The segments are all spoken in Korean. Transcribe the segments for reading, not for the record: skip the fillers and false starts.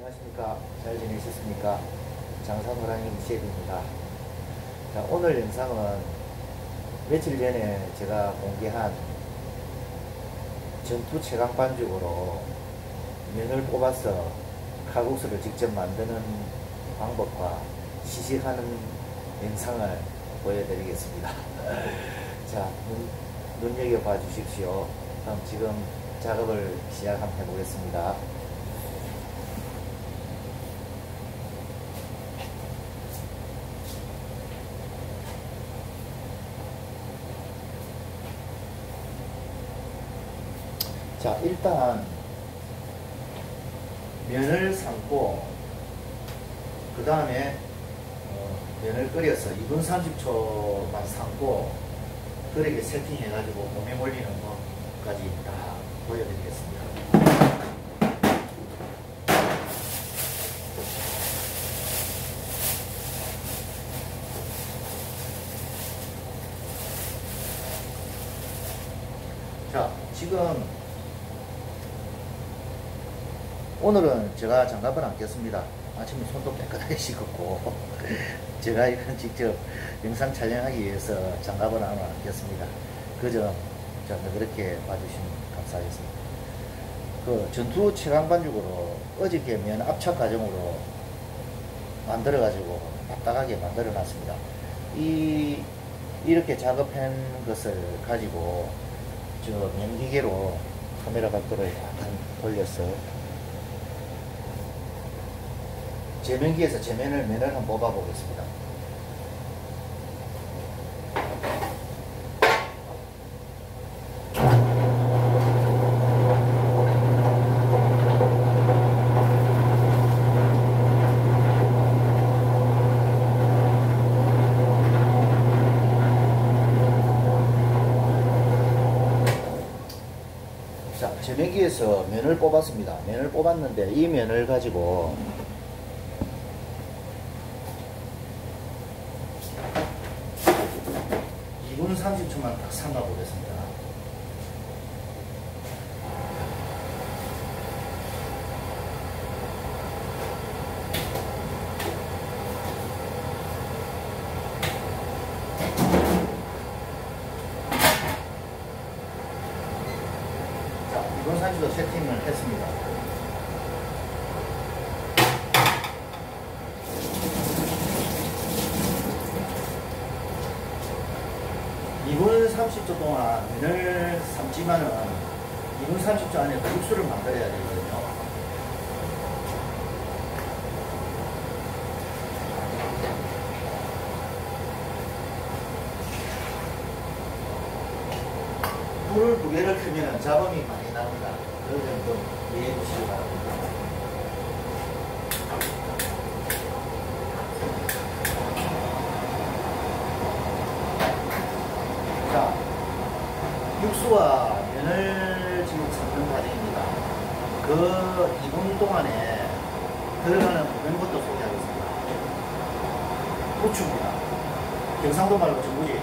안녕하십니까. 잘 지내셨습니까? 장사노랑님 셰프입니다. 자, 오늘 영상은 며칠 전에 제가 공개한 전투 최강 반죽으로 면을 뽑아서 칼국수를 직접 만드는 방법과 시식하는 영상을 보여드리겠습니다. 자, 눈여겨봐 주십시오. 그럼 지금 작업을 시작 한번 해보겠습니다. 자, 일단 면을 삶고 그 다음에 면을 끓여서 2분 30초만 삶고 그렇게 세팅해 가지고 몸에 몰리는 것까지 다 보여드리겠습니다. 자, 지금 오늘은 제가 장갑을 안 꼈습니다. 아침에 손도 깨끗하게 씻었고 제가 이건 직접 영상 촬영하기 위해서 장갑을 안 꼈습니다. 그 점 그렇게 봐주시면 감사하겠습니다. 그 전투 최강 반죽으로 어저께 면 압착 과정으로 만들어 가지고 딱딱하게 만들어 놨습니다. 이렇게 작업한 것을 가지고 저 면기계로 카메라 각도를 약간 돌려서 제면기에서 면을 한번 뽑아 보겠습니다. 자, 제면기에서 면을 뽑았습니다. 면을 뽑았는데 이 면을 가지고 2분 30초만 딱 삶아 보겠습니다. 자, 2분 30초 세팅을 했습니다. (2분 30초) 동안 면을 삶지만은 2분 30초 안에 국수를 만들어야 되거든요. 불을 2개를 켜면 잡음이 많이 나옵니다. 그런 점 좀 이해해 주시기 바랍니다. 자, 육수와 면을 지금 삶는 과정입니다. 그 2분 동안에 들어가는 면부터 소개하겠습니다. 부추입니다. 경상도 말고 전부지.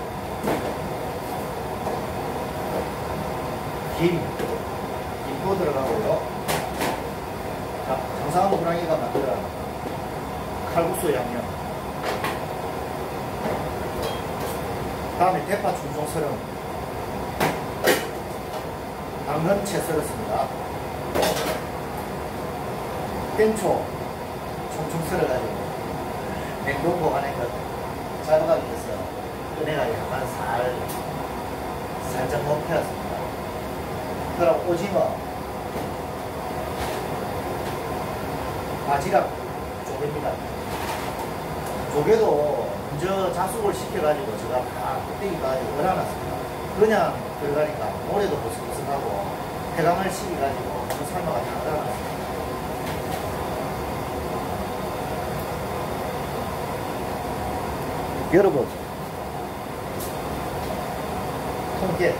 김도 들어가고요. 자, 장상한 호랑이가 만들어 칼국수 양념. 다음에 대파 충청 썰음, 당근 채 썰었습니다. 땡초 총총 썰어가지고 냉동 보관해 자극하기 위해서 꺼내가지고 약간 살짝 먹혀놨습니다. 그럼 오징어, 바지락 조개입니다. 조개도 먼저 자숙을 시켜가지고 제가 다 껍데기 가지고 얼어놨습니다. 그냥 들어가니까 모래도 버석버석하고 해감을 시켜가지고 삶아가 다 얼어놨습니다. 여러분, 통깨,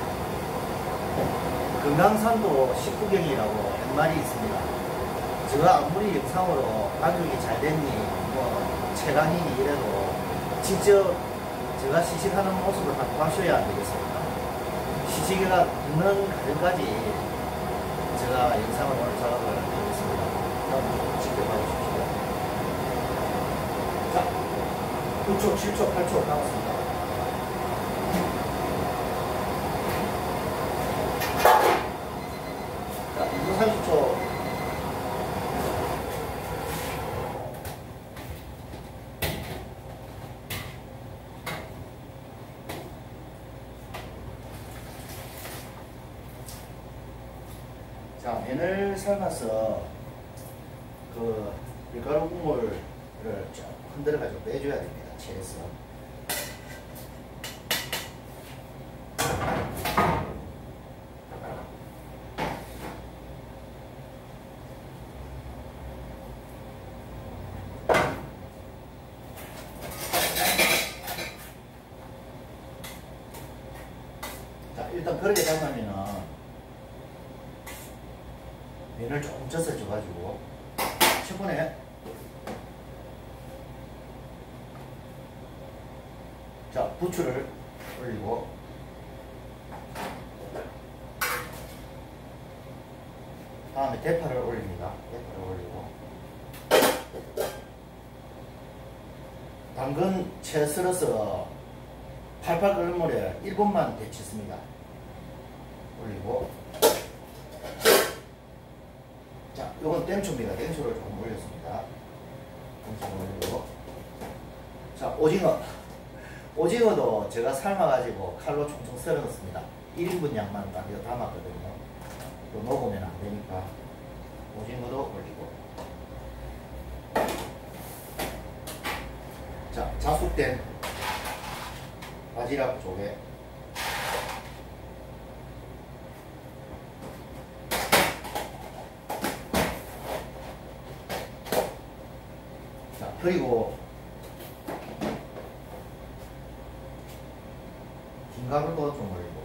금강산도 식후경이라고 한 말이 있습니다. 제가 아무리 영상으로 반죽이 잘 됐니 최강이니 이래도 직접 제가 시식하는 모습을 한번 봐셔야 안 되겠습니까? 시식이가 있는 과정까지 제가 영상을 오늘 작업을 하겠습니다. 9초, 7초, 8초 남았습니다. 자, 2분 30초. 자, 면을 삶아서 그 밀가루 국물을 좀 흔들어가지고 빼줘야 됩니다. 채에서. 자, 일단 그렇게 담으면은 면을 조금 젖어 줘가지고 10분에 자, 부추를 올리고 다음에 대파를 올립니다. 대파를 올리고 당근 채 썰어서 팔팔 끓는 물에 1분만 데쳤습니다. 올리고 자, 이건 땡초입니다. 땡초를 조금 올렸습니다. 땡초를 올리고 자, 오징어도 제가 삶아가지고 칼로 총총 썰어놨습니다. 1인분 양만 딱 이거 담았거든요. 또 녹으면 안 되니까 오징어도 올리고 자, 자숙된 바지락 조개 자, 그리고 김가루도 좀 올리고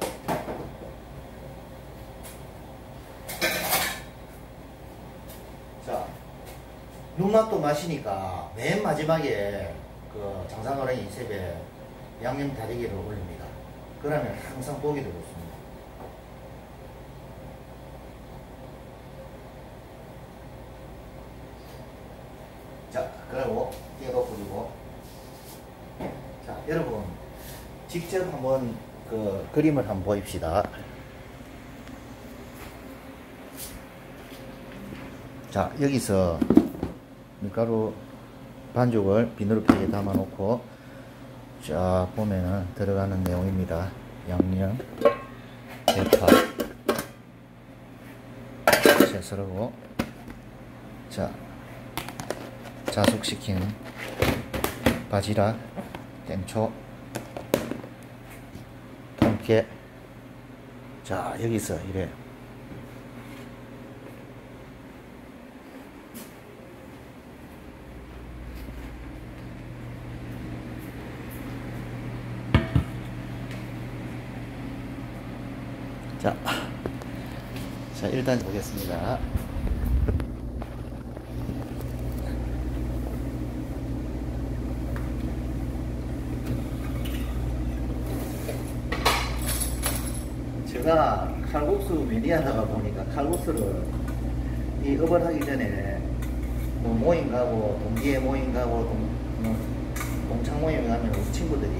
자, 눈맛도 마시니까 맨 마지막에 그 장사노랭이 이셉에 양념 다리기를 올립니다. 그러면 항상 보기도 좋습니다. 자, 그리고 깨도 뿌리고 자, 여러분 직접 한번 그 그림을 한번 보입시다. 자, 여기서 밀가루 반죽을 비누르팩에 담아 놓고 자, 보면은 들어가는 내용입니다. 양념, 대파, 채 썰고 자, 자숙시킨 바지락, 땡초, 통깨 자, 여기서 이래 자, 일단 보겠습니다. 제가 칼국수 매니아다가 보니까 칼국수를 이 업을 하기 전에 뭐 모임 가고 동기회 모임 가고 동창 모임 가면 우리 친구들이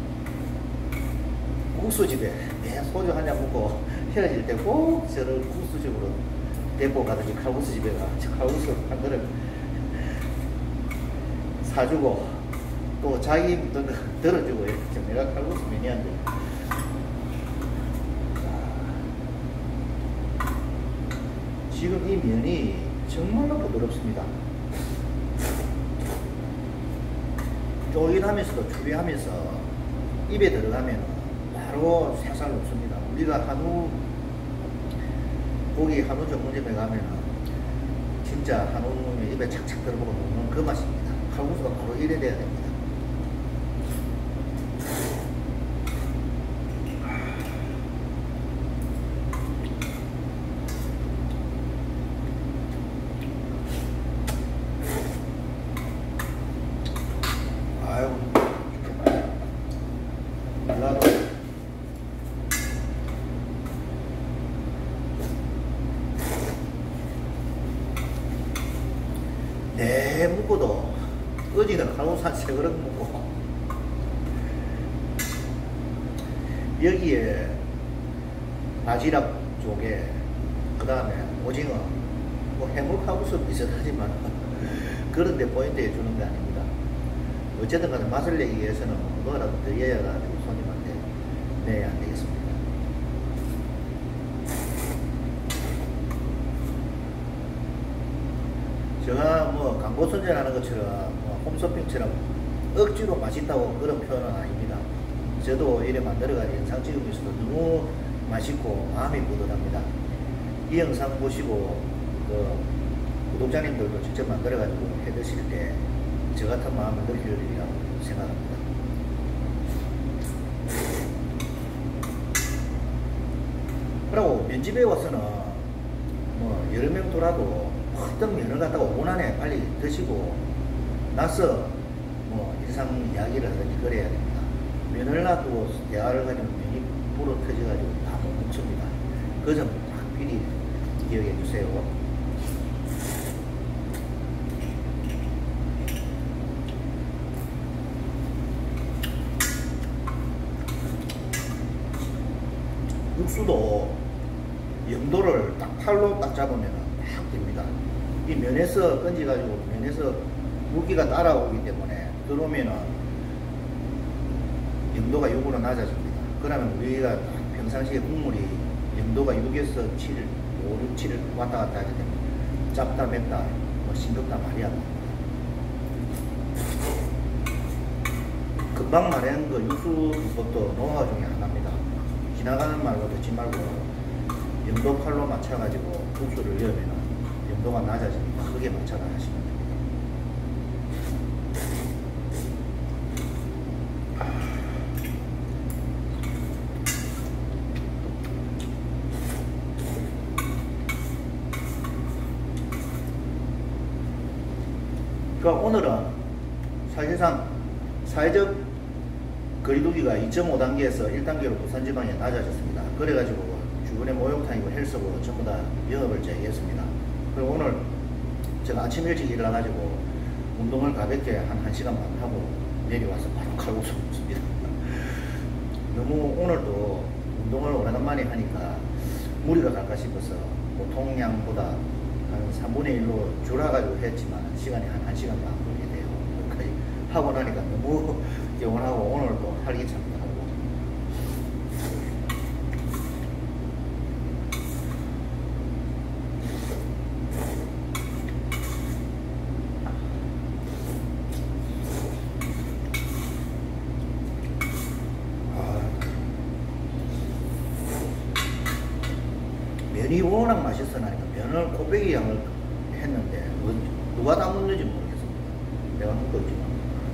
국수집에 매 소주 한잔 먹고 헤어질 때 꼭 저를 국수집으로 데리고 가든지 칼국수집에 가 칼국수 한 그릇 사주고 또 자기 들어주고 이렇게 내가 칼국수 매니아인데 지금 이 면이 정말로 부드럽습니다. 쫄깃하면서도 추리하면서 입에 들어가면 바로 살살 녹습니다. 우리가 한우 고기 한우 전문점에 가면 진짜 한우 입에 착착 들어보고 먹는 그 맛입니다. 칼국수가 바로 이래 돼야 됩니다. 아유, 몰라도 네, 묵고도 어제는 칼국수 한 3그릇 먹고 여기에 바지락 조개 그 다음에 오징어 뭐 해물 칼국수 비슷하지만 그런데 포인트에 주는 게 아닙니다. 어쨌든 간에 맛을 내기 위해서는 뭐라도 더 이어가지고 손님한테 내야 안 되겠습니다. 제가 뭐 광고 선전하는 것처럼 뭐 홈쇼핑처럼 억지로 맛있다고 그런 표현은 아닙니다. 저도 이래 만들어가지고 영상 찍으면서도 너무 맛있고 마음이 뿌듯합니다. 이 영상 보시고 그 구독자님들도 직접 만들어가지고 해드실 때 저 같은 마음을 느끼리라고 생각합니다. 그리고 면집에 와서는 뭐 여러 명 돌아도 어떤 면을 갖다가 5분 안에 빨리 드시고 나서 뭐 일상 이야기를 하든지 그래야 됩니다. 면을 놔두고 대화를 가지고 면이 불어 터져가지고 다 못 먹습니다. 그 점 딱 미리 기억해 주세요. 육수도 염도를 딱 팔로 딱 잡으면 딱 됩니다. 이 면에서 건져가지고 면에서 물기가 따라오기 때문에 들어오면은 염도가 6으로 낮아집니다. 그러면 우리가 평상시에 국물이 염도가 6에서 7, 5, 6, 7 왔다 갔다 하게 되면 짭다 맵다 뭐 싱겁다 말이 안 나옵니다. 금방 말한 그 육수 비법도 노하우 중에 하나입니다. 지나가는 말로 듣지 말고 염도 팔로 맞춰가지고 육수를 넣으면 염도가 낮아지니까 크게 맞춰서 하시면 됩니다. 그러니까 오늘은 사실상 사회적 거리두기가 2.5단계에서 1단계로 부산지방에 낮아졌습니다. 그래가지고 주변에 목욕탕이고 헬스고 전부 다 영업을 재개했습니다. 그리고 오늘 제가 아침 일찍 일어나가지고 운동을 가볍게 한 1시간만 하고 내려와서 바로 칼국수 먹습니다. 너무 오늘도 운동을 오래간만에 하니까 무리가 갈까 싶어서 보통 양보다 한 3분의 1로 줄여가지고 했지만 시간이 한 1시간 반 걸리게 돼요. 거의 하고 나니까 너무 개운하고 오늘도 활기차입니다. 면이 워낙 맛있어 나니까 면을 코빼기 양을 했는데 누가 다 먹는지 모르겠습니다. 내가 먹고 있지만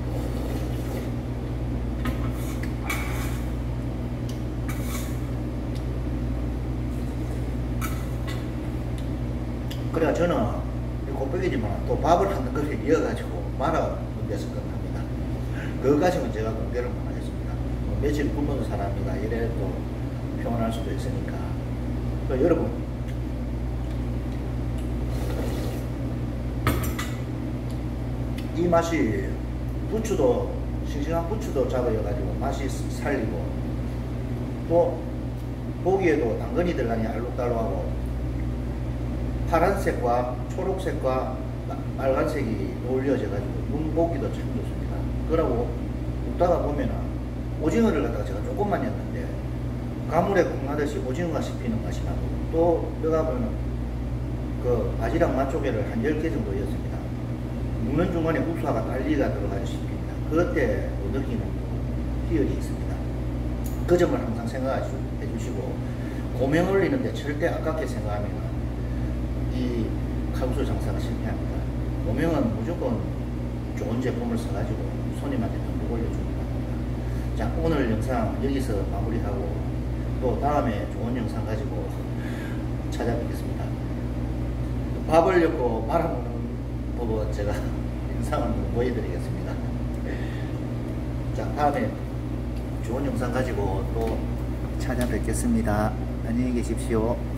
그래야 저는 곱빼기지만 또 밥을 한 그릇 이어가지고 말아 데서 끝납니다. 그거까지는 제가 공개를 못 하겠습니다. 뭐 며칠 굶은 사람이다 이래 또 표현할 수도 있으니까. 여러분 이 맛이 부추도 싱싱한 부추도 잡아가지고 맛이 살리고 또 고기에도 당근이 들어가니 알록달록하고 파란색과 초록색과 빨간색이 어울려져가지고 눈보기도 참 좋습니다. 그러고 먹다가 보면은 오징어를 갖다가 제가 조금만 했는데 가물에 콩나듯이 오징어가 씹히는 맛이 나고 또 여가 보면은 그 바지락 맛조개를 한 10개 정도 였습니다. 먹는 중간에 국수가 달리가 들어가서 씹힙니다. 그때 느끼는 희열이 있습니다. 그 점을 항상 생각해 주시고 고명 올리는데 절대 아깝게 생각하면 이 칼국수 장사가 실패합니다. 고명은 무조건 좋은 제품을 써가지고 손님한테 듬뿍 올려줍니다. 자, 오늘 영상 여기서 마무리하고 또 다음에 좋은 영상 가지고 찾아뵙겠습니다. 밥을 엮고 말아먹는 법은 제가 영상을 보여드리겠습니다. 자, 다음에 좋은 영상 가지고 또 찾아뵙겠습니다. 안녕히 계십시오.